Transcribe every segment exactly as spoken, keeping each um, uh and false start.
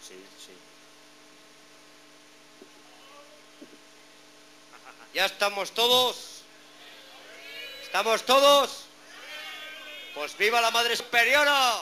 sí, sí. ¿Ya estamos todos? ¿Estamos todos? Pues ¡viva la Madre Superiora!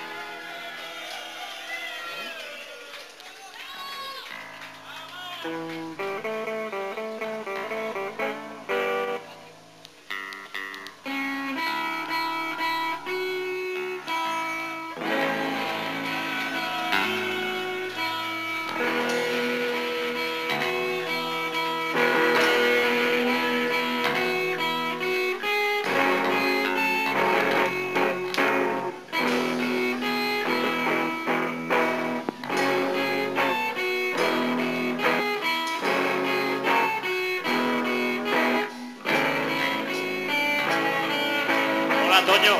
Hola, Toño.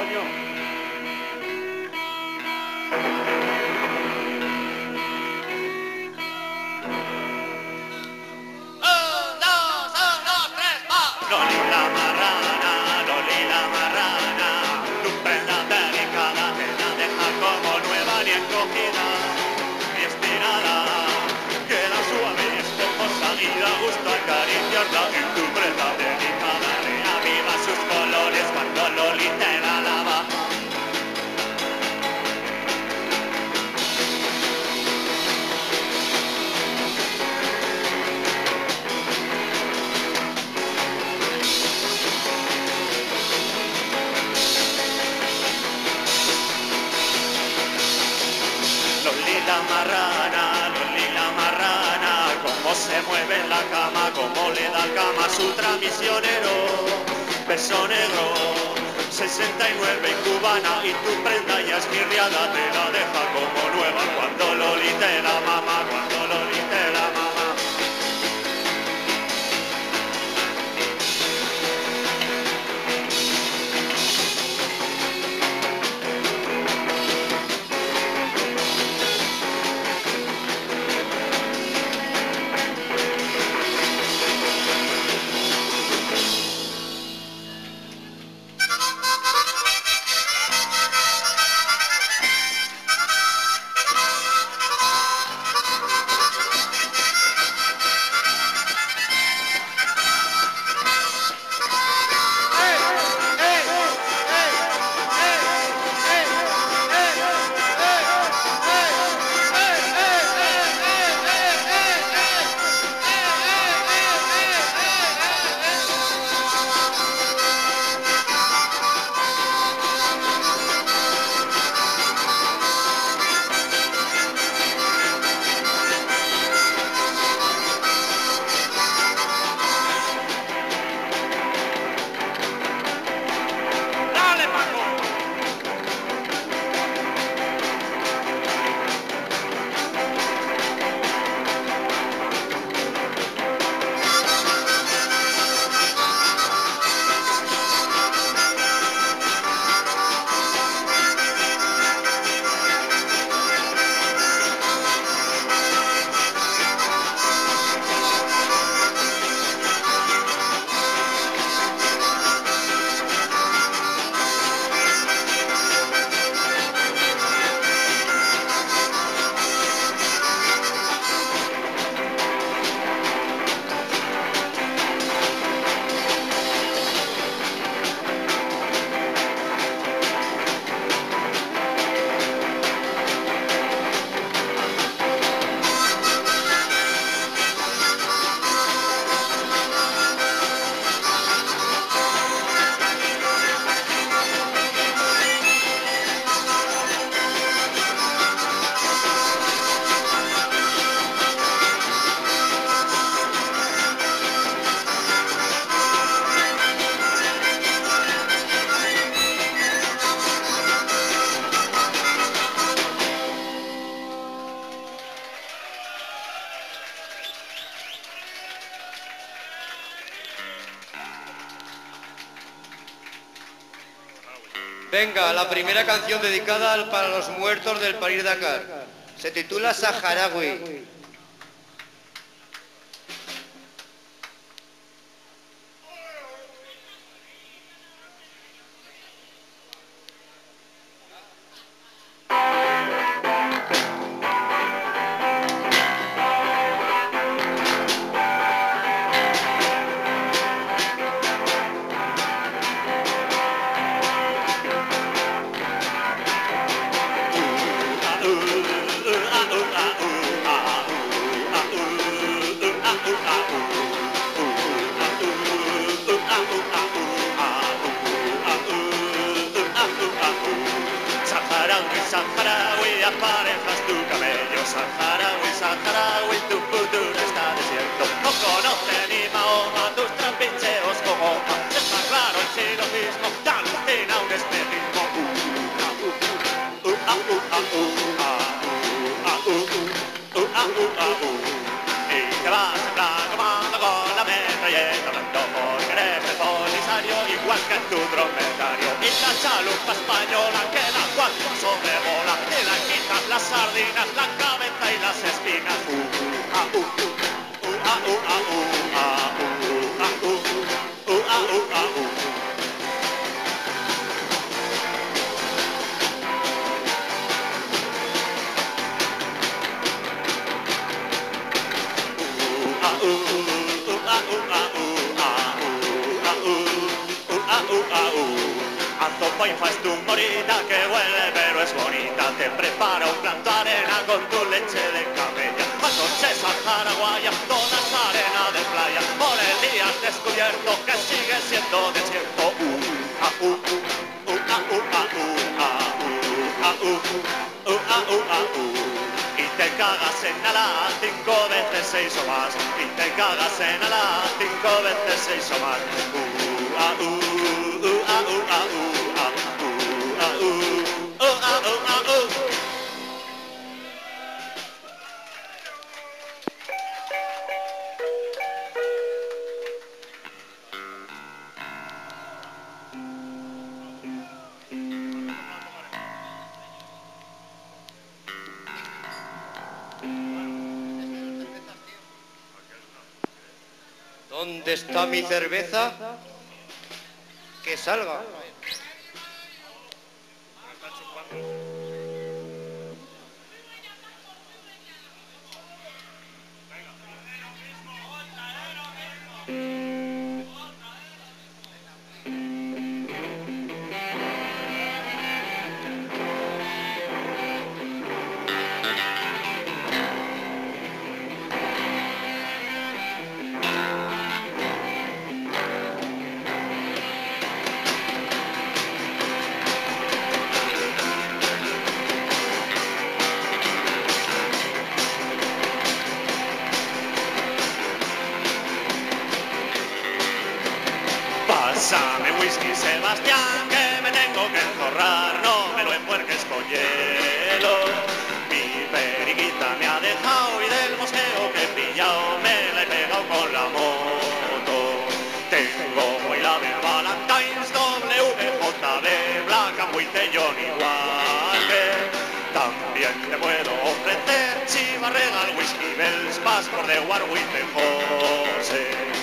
Loli la marrana, Loli la marrana, tu prenda delicada te la deja como nueva ni encogida, ni estirada, queda suave y esponjosa y da gusto acariciarla en tu prenda delicada, reaviva sus colores cuando Loli te la lava. Loli la marrana, Loli la marrana, cómo se mueve en la cama, cómo le da cama a su transmisionero, beso negro, sesenta y nueve cubana y tu prenda ya esmirriada te la deja como nueva cuando Loli te la mama, cuando Loli te la mama. Venga, la primera canción dedicada al- para los muertos del París-Dakar. Se titula Saharaui. Saharaui, Saharaui, aparejas tu cabello. Saharaui, Saharaui, tu futuro está desierto. No conoce ni Mahoma tus trampincheos como Oma. Está claro el silogismo, te alucina un espejismo. Uh, uh, ah, uh, ah, uh, ah, uh, ah, uh, uh, ah, uh, ah, uh. Y te vas en plan comando con la metralleta, tanto porque eres el polisario, igual que tu dromedario. Y la chalupa española que la cuatro sobrevola, te la quitas las sardinas, la cabeza y las espinas. Uh, uh, ah, uh, uh, uh, ah, uh, ah, uh, ah, uh, ah, uh, uh, ah, uh, ah, uh. Azopoifa es tu morita que huele pero es bonita. Te prepara un plato de arena con tu leche de cabella. Anoche saharaguaya, toda esa arena de playa. Por el día has descubierto que sigue siendo desierto. Uh, ah, uh, uh, uh, ah, uh, ah, uh, ah, uh, ah, uh, uh, ah, uh, ah, uh. Y te cagas en Alá cinco veces seis o más. Y te cagas en Alá cinco veces seis o más. Uh, ah, uh, uh, ah, uh, ah, uh, ah, uh, ah, uh, uh, ah, uh, ah, uh. ¿Dónde está mi cerveza? Que salga. Pásame whisky, Sebastián, que me tengo que encorrar, no me lo empuerques con hielo. Mi periquita me ha dejado y del mosqueo que he pillado me la he pegado con la moto. Tengo muy la de Valentine's, W J B, Black and White, Johnny Walker. También te puedo ofrecer Chivas Regal, Whisky Bells, Passport de Warwick de José.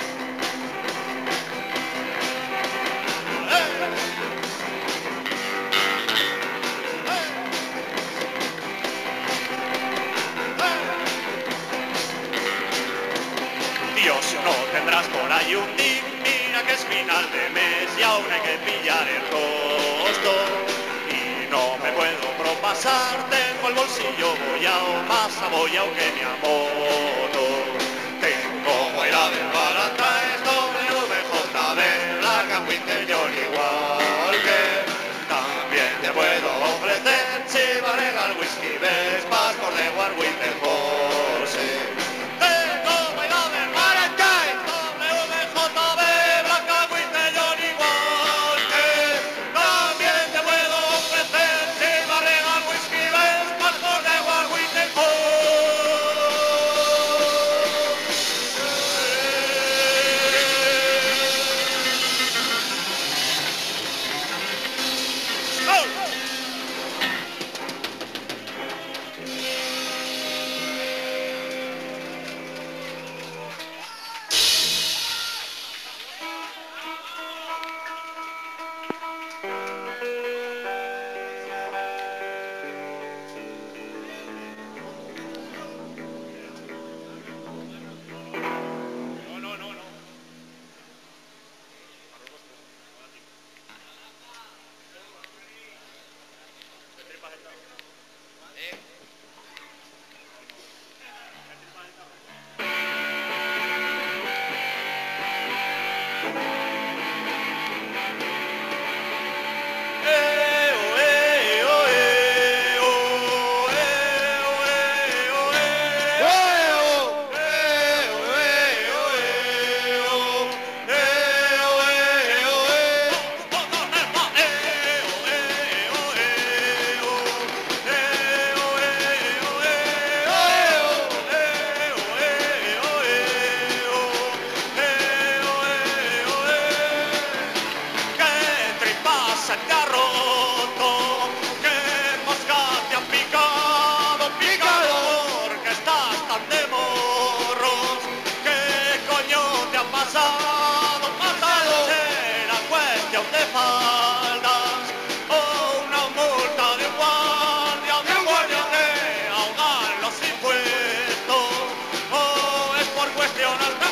Dios, no tendrás por ahí un ding, mira que es final de mes y aún hay que pillar el costo. Y no me puedo propasar, tengo el bolsillo bollao, más abollao que mi amoto. Tengo fuera del Valentine's, W J B, Black and White, Johnny Walker. También te puedo ofrecer Chivas Regal, Whisky Bells, Passport de Warwick de José. pasado, pasado. Será cuestión de faldas o una multa de un guardia, de un guardia de ahogar los impuestos, o es por cuestión alta.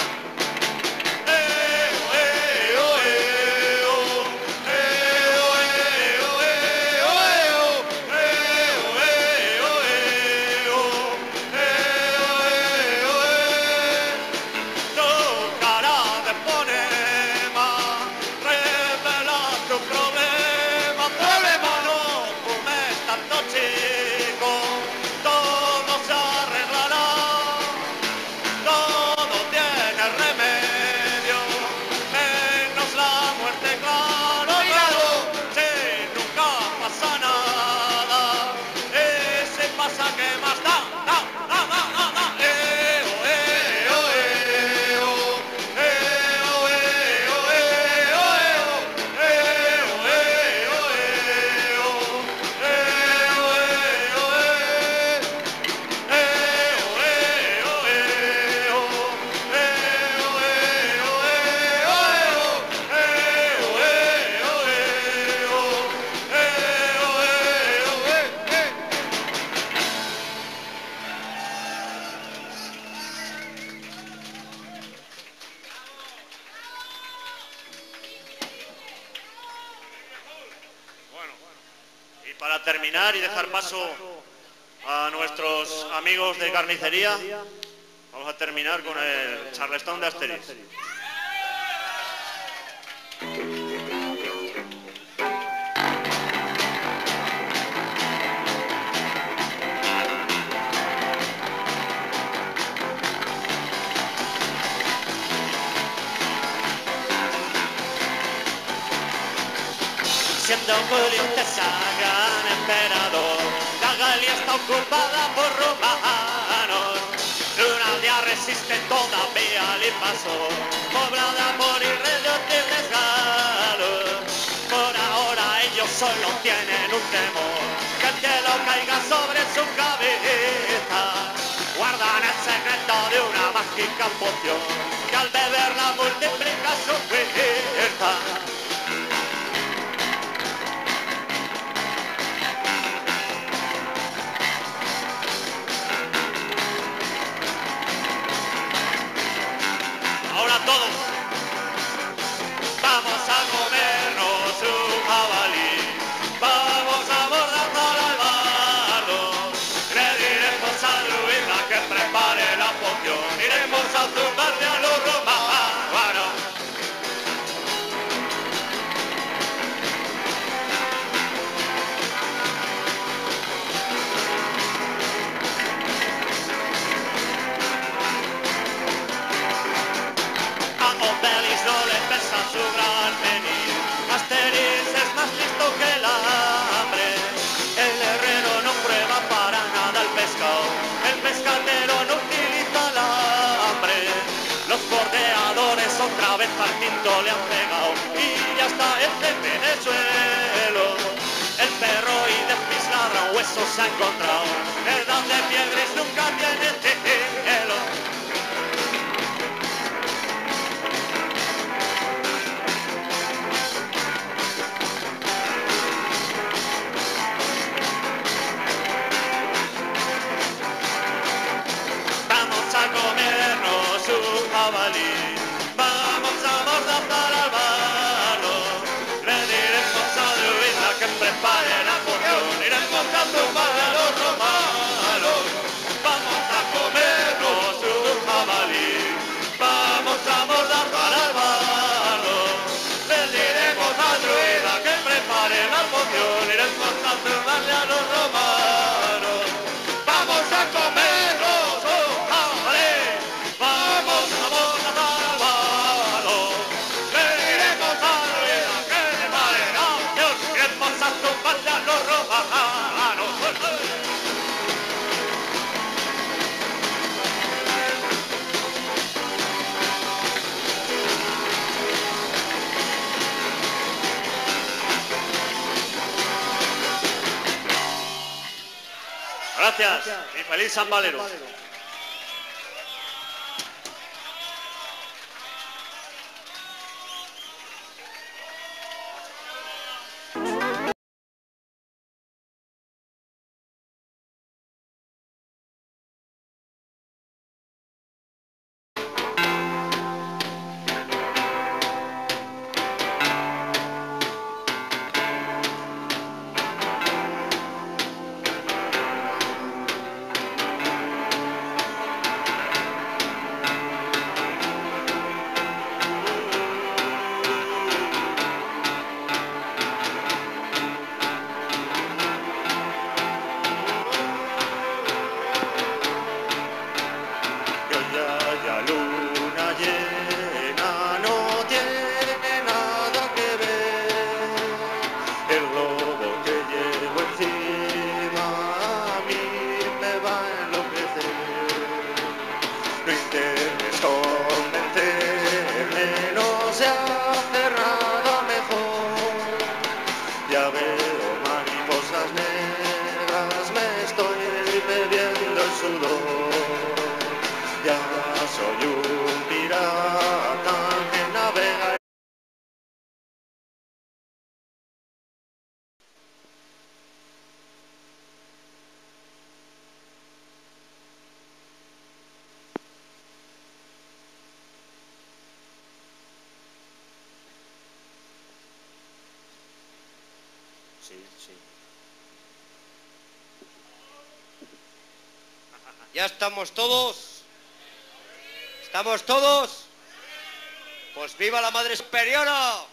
Para terminar y dejar paso a nuestros amigos de carnicería, vamos a terminar con el charleston de Asterix. Siendo Julio César gran emperador, la Galia está ocupada por romanos. Una aldea resiste todavía al invasor, poblada por irreductibles galos. Por ahora ellos solo tienen un temor, que el cielo caiga sobre su cabeza. Guardan el secreto de una mágica poción, que al beberla multiplica su fuerza. Todos vamos a comernos un jabalí, vamos a abordar para el bardo, le diremos a Druida que prepare la poción, iremos a zumbarle a los romanos. Obelix no le pesa su gran venir, Asterix es más listo que el hambre. El herrero no prueba para nada el pescado, el pescadero no utiliza el hambre. Los bordeadores otra vez al tinto le han pegado y ya está el jefe en el suelo. El perro y de pis ladra huesos se ha encontrado, edad de piedras nunca tiene cielo. Vamos a mordazar al bardo, le diremos a Druida que prepare la poción, iremos a zumbar a los romanos. Vamos a comernos un jabalí, vamos a mordazar al bardo, le diremos a Druida que prepare la poción, iremos a zumbarle a los romanos. Vamos a comernos un jabalí, vamos a mordazar al bardo, le diremos a Druida que prepare la poción, iremos a zumbarle a los romanos. Gracias y feliz San Valero. ¿Ya estamos todos? ¿Estamos todos? Pues viva la Madre Superiora.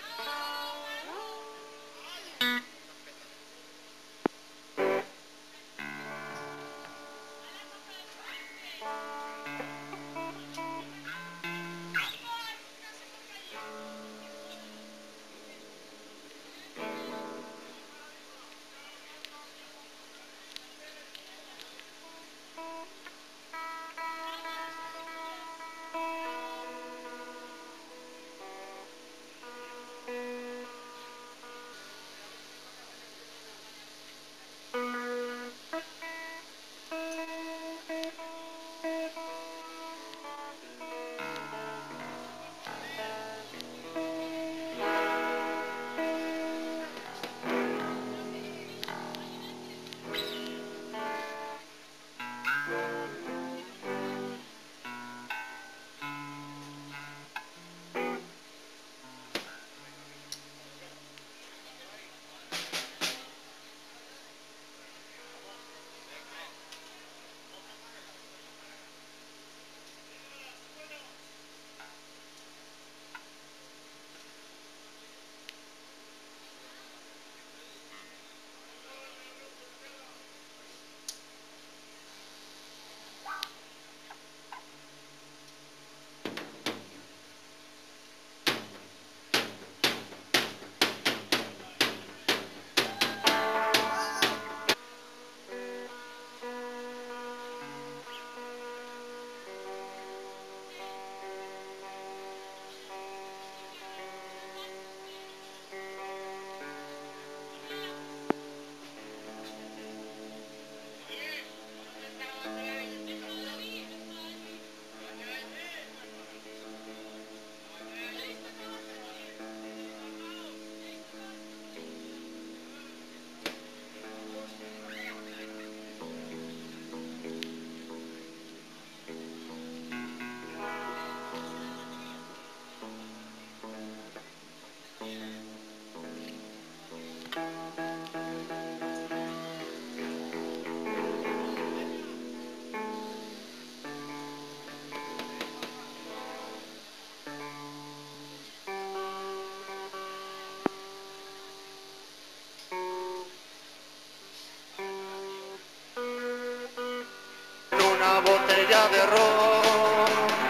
Botella de ron,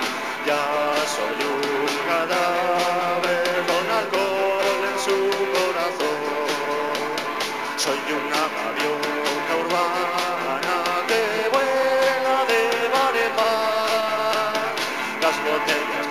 ya soy un cadáver con alcohol en su corazón. Soy una gaviota urbana que vuela de bar en bar. Las botellas